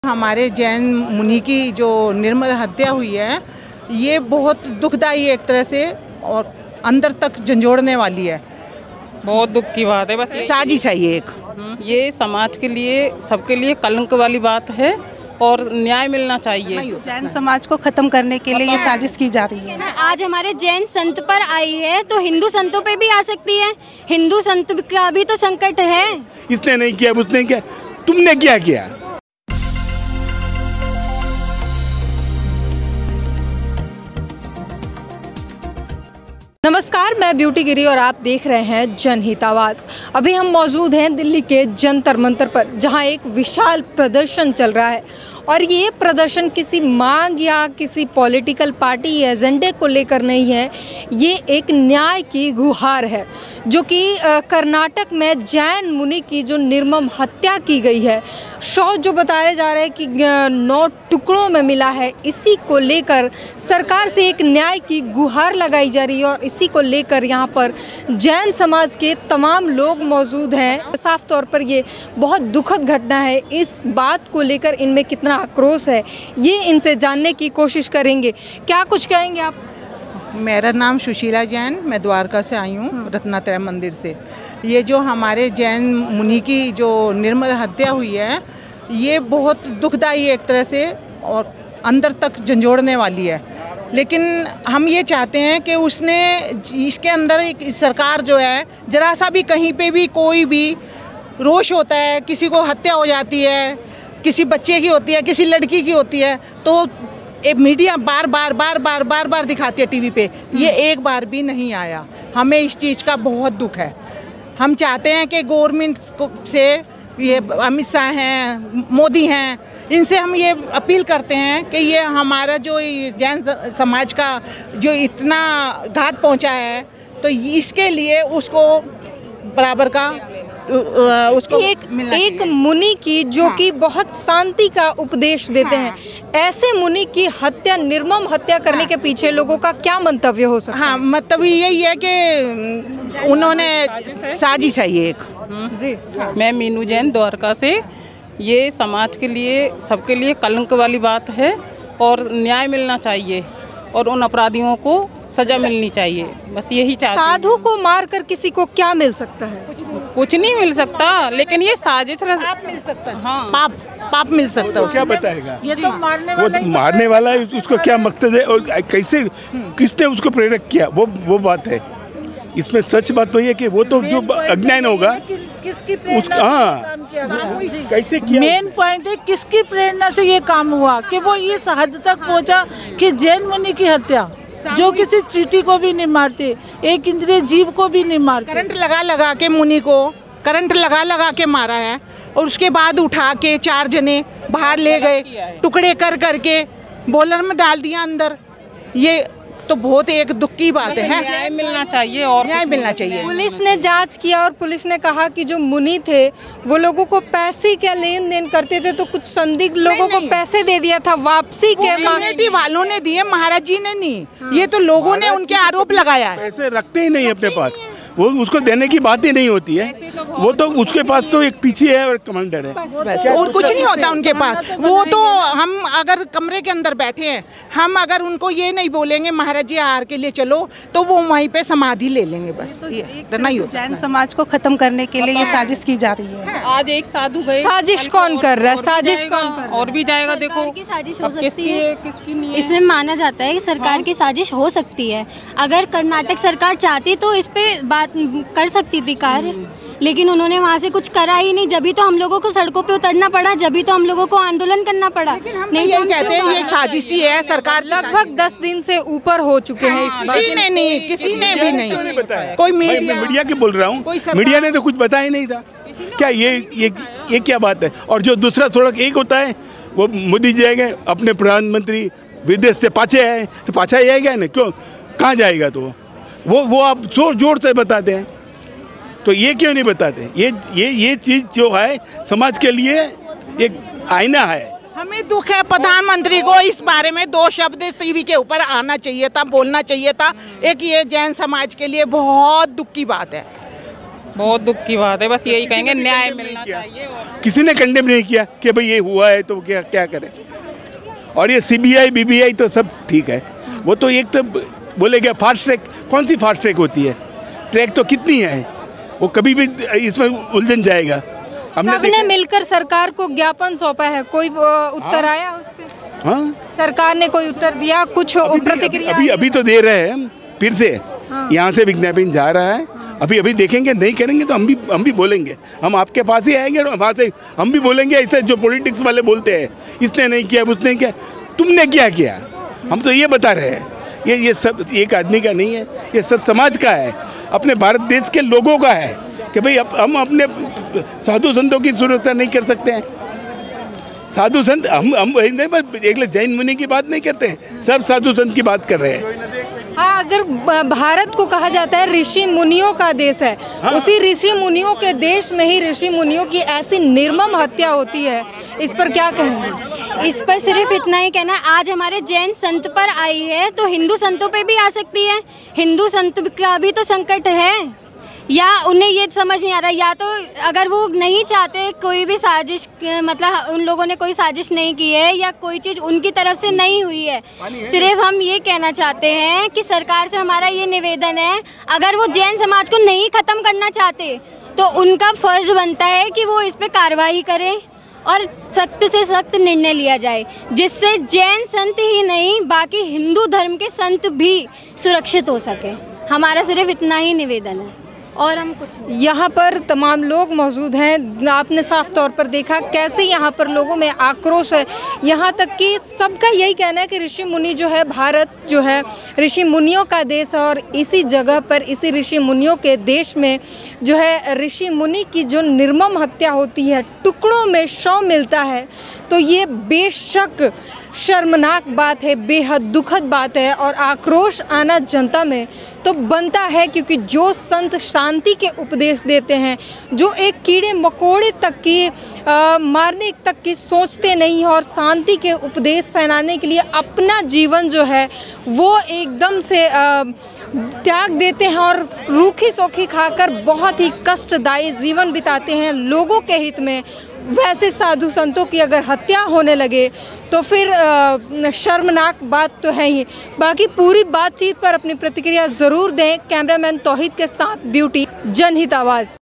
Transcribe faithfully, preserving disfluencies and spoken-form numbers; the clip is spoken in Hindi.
हमारे जैन मुनि की जो निर्मल हत्या हुई है, ये बहुत दुखदाई एक तरह से और अंदर तक झंझोड़ने वाली है। बहुत दुख की बात है। बस साजिश है ये एक, ये समाज के लिए, सबके लिए कलंक वाली बात है और न्याय मिलना चाहिए। जैन समाज को खत्म करने के लिए ये साजिश की जा रही है। आज हमारे जैन संत पर आई है तो हिंदू संतों पे भी आ सकती है। हिंदू संत का भी तो संकट है। इसने नहीं किया, उसने किया, तुमने क्या किया? नमस्कार, मैं ब्यूटी गिरी और आप देख रहे हैं जनहित आवाज़। अभी हम मौजूद हैं दिल्ली के जंतर मंतर पर, जहां एक विशाल प्रदर्शन चल रहा है और ये प्रदर्शन किसी मांग या किसी पॉलिटिकल पार्टी या एजेंडे को लेकर नहीं है। ये एक न्याय की गुहार है, जो कि कर्नाटक में जैन मुनि की जो निर्मम हत्या की गई है, शव जो बताया जा रहा है कि नौ टुकड़ों में मिला है, इसी को लेकर सरकार से एक न्याय की गुहार लगाई जा रही है और इसी को लेकर यहाँ पर जैन समाज के तमाम लोग मौजूद हैं। साफ तौर पर ये बहुत दुखद घटना है। इस बात को लेकर इनमें कितना आक्रोश है, ये इनसे जानने की कोशिश करेंगे। क्या कुछ कहेंगे आप? मेरा नाम सुशीला जैन, मैं द्वारका से आई हूँ, रत्नात्रय मंदिर से। ये जो हमारे जैन मुनि की जो निर्मल हत्या हुई है, ये बहुत दुखदाई एक तरह से और अंदर तक झंझोड़ने वाली है। लेकिन हम ये चाहते हैं कि उसने इसके अंदर एक सरकार जो है, जरा सा भी कहीं पे भी कोई भी रोष होता है, किसी को हत्या हो जाती है, किसी बच्चे की होती है, किसी लड़की की होती है, तो एक मीडिया बार बार बार बार बार बार दिखाती है टीवी पे। ये एक बार भी नहीं आया। हमें इस चीज़ का बहुत दुख है। हम चाहते हैं कि गवर्नमेंट से, ये अमित शाह हैं, मोदी हैं, इनसे हम ये अपील करते हैं कि ये हमारा जो जैन समाज का जो इतना घात पहुंचा है, तो इसके लिए उसको बराबर का उसको एक एक मुनि की जो हाँ। कि बहुत शांति का उपदेश देते हाँ। हैं, ऐसे मुनि की हत्या, निर्मम हत्या करने हाँ। के पीछे लोगों का क्या मंतव्य हो सकता है? हाँ, मतलब यही है कि उन्होंने साजिश है ये एक। जी हाँ। मैं मीनू जैन द्वारका से। ये समाज के लिए, सबके लिए कलंक वाली बात है और न्याय मिलना चाहिए और उन अपराधियों को सजा मिलनी चाहिए। बस यही चाहते हैं। साधु को मारकर किसी को क्या मिल सकता है? कुछ नहीं मिल सकता, लेकिन ये साजिश पाप मिल सकता है। हाँ, पाप पाप मिल सकता है। क्या बताएगा? ये तो मारने वो तो मारने वाला है, उसको क्या मकसद है और कैसे, किसने उसको प्रेरक किया, वो वो बात है। इसमें सच बात तो ये कि वो तो जो अज्ञान होगा उसका, हाँ, कैसे किया। मेन पॉइंट है किसकी प्रेरणा से ये काम हुआ कि वो इस हद तक पहुंचा कि जैन मुनि की हत्या, जो किसी चींटी को भी नहीं मारते, एक इंद्रिय जीव को भी नहीं मारते। करंट लगा लगा के मुनि को करंट लगा लगा के मारा है और उसके बाद उठा के चार जने बाहर ले गए, टुकड़े कर करके बॉलर में डाल दिया अंदर। ये तो बहुत एक दुख की बात है। न्याय मिलना चाहिए और न्याय मिलना चाहिए। पुलिस ने जांच किया और पुलिस ने कहा कि जो मुनि थे वो लोगों को पैसे क्या लेन देन करते थे, तो कुछ संदिग्ध लोगों को पैसे दे दिया था वापसी के। कम्युनिटी वालों ने दिए, महाराज जी ने नहीं। हाँ। ये तो लोगों ने उनके आरोप लगाया है। पैसे रखते ही नहीं अपने पास, वो उसको देने की बात ही नहीं होती है। वो तो उसके पास तो एक पीछे है और कमांडर है, बस, और कुछ नहीं होता उनके पास। वो तो हम अगर कमरे के अंदर बैठे हैं, हम अगर उनको ये नहीं बोलेंगे महाराज जी आहार के लिए चलो, तो वो वहीं पे समाधि ले लेंगे। बस ये नहीं होता। जैन समाज को खत्म करने के लिए ये साजिश की जा रही है। आज एक साधु गए। साजिश कौन कर रहा है? साजिश कौन कर रहा है? और भी जाएगा। देखो, की साजिश हो सकती सकती है, किसकी नहीं है। इसमें माना जाता है कि सरकार की साजिश हो सकती है। अगर कर्नाटक सरकार चाहती तो इस पे बात कर सकती थी कार्य, लेकिन उन्होंने वहाँ से कुछ करा ही नहीं। जब भी तो हम लोगों को सड़कों पे उतरना पड़ा, जब भी तो हम लोगों को आंदोलन करना पड़ा। नहीं, ये कहते हैं ये साजिश ही है। सरकार लगभग दस दिन से ऊपर हो चुके हैं। किसी ने नहीं, किसी ने भी नहीं कोई मीडिया, मीडिया की बोल रहा हूँ, मीडिया ने तो कुछ बताया नहीं था। क्या ये ये ये क्या बात है? और जो दूसरा थोड़ा एक होता है, वो मोदी जी आएंगे, अपने प्रधानमंत्री विदेश से पाछे आए, तो पाछा ही आएगा ना, क्यों, कहाँ जाएगा? तो वो वो आप जोर जोर से बताते हैं, तो ये क्यों नहीं बताते? ये ये ये चीज़ जो है समाज के लिए एक आईना है। हमें दुख है, प्रधानमंत्री को इस बारे में दो शब्द इस टीवी के ऊपर आना चाहिए था, बोलना चाहिए था। एक ये जैन समाज के लिए बहुत दुख की बात है। बहुत दुख की बात है, बस यही कहेंगे न्याय मिलना चाहिए। किसी ने कंडेम नहीं किया कि भाई ये हुआ है तो क्या क्या करें। और ये सीबीआई बीबीआई तो सब ठीक है, वो तो एक तो बोलेगा फास्ट ट्रैक, कौन सी फास्ट ट्रैक होती है? ट्रैक तो कितनी है, वो कभी भी इसमें उलझन जाएगा। हमने सबने मिलकर सरकार को ज्ञापन सौंपा है, कोई उत्तर हाँ? आया उस पे? हाँ? सरकार ने कोई उत्तर दिया, कुछ प्रतिक्रिया? अभी, अभी अभी तो दे रहे हैं हम फिर से, हाँ। यहाँ से विज्ञापन जा रहा है, हाँ। अभी अभी देखेंगे, नहीं करेंगे तो हम भी हम भी बोलेंगे, हम आपके पास ही आएंगे और वहाँ से हम भी बोलेंगे। ऐसे जो पॉलिटिक्स वाले बोलते हैं इसने नहीं किया उसने किया, तुमने क्या किया? हम तो ये बता रहे हैं, ये ये सब एक आदमी का नहीं है, ये सब समाज का है, अपने भारत देश के लोगों का है कि भाई अब हम अपने साधु संतों की सुरक्षा नहीं कर सकते हैं। साधु संत हम हम एक जैन मुनि की बात नहीं करते हैं, सब साधु संत की बात कर रहे हैं। हाँ, अगर भारत को कहा जाता है ऋषि मुनियों का देश है, हाँ। उसी ऋषि मुनियों के देश में ही ऋषि मुनियों की ऐसी निर्मम हत्या होती है, इस पर क्या कहेंगे? इस पर सिर्फ इतना ही कहना है, आज हमारे जैन संत पर आई है तो हिंदू संतों पे भी आ सकती है। हिंदू संत का भी तो संकट है, या उन्हें ये समझ नहीं आ रहा, या तो अगर वो नहीं चाहते कोई भी साजिश, मतलब उन लोगों ने कोई साजिश नहीं की है या कोई चीज़ उनकी तरफ से नहीं हुई है, सिर्फ हम ये कहना चाहते हैं कि सरकार से हमारा ये निवेदन है, अगर वो जैन समाज को नहीं ख़त्म करना चाहते तो उनका फ़र्ज़ बनता है कि वो इस पर कार्रवाई करें और सख्त से सख्त निर्णय लिया जाए, जिससे जैन संत ही नहीं बाकी हिंदू धर्म के संत भी सुरक्षित हो सके। हमारा सिर्फ इतना ही निवेदन है और हम कुछ नहीं। यहाँ पर तमाम लोग मौजूद हैं, आपने साफ तौर पर देखा कैसे यहाँ पर लोगों में आक्रोश है। यहाँ तक कि सबका यही कहना है कि ऋषि मुनि जो है, भारत जो है ऋषि मुनियों का देश है और इसी जगह पर, इसी ऋषि मुनियों के देश में जो है ऋषि मुनि की जो निर्मम हत्या होती है, टुकड़ों में शव मिलता है, तो ये बेशक शर्मनाक बात है, बेहद दुखद बात है और आक्रोश आना जनता में तो बनता है, क्योंकि जो संत शांति के उपदेश देते हैं, जो एक कीड़े मकोड़े तक की आ, मारने तक की सोचते नहीं और शांति के उपदेश फैलाने के लिए अपना जीवन जो है वो एकदम से आ, त्याग देते हैं और रूखी सूखी खाकर बहुत ही कष्टदायी जीवन बिताते हैं लोगों के हित में, वैसे साधु संतों की अगर हत्या होने लगे तो फिर आ, शर्मनाक बात तो है ही। बाकी पूरी बातचीत पर अपनी प्रतिक्रिया ज़रूर दें। कैमरामैन तौहीद के साथ ब्यूटी, जनहित आवाज़।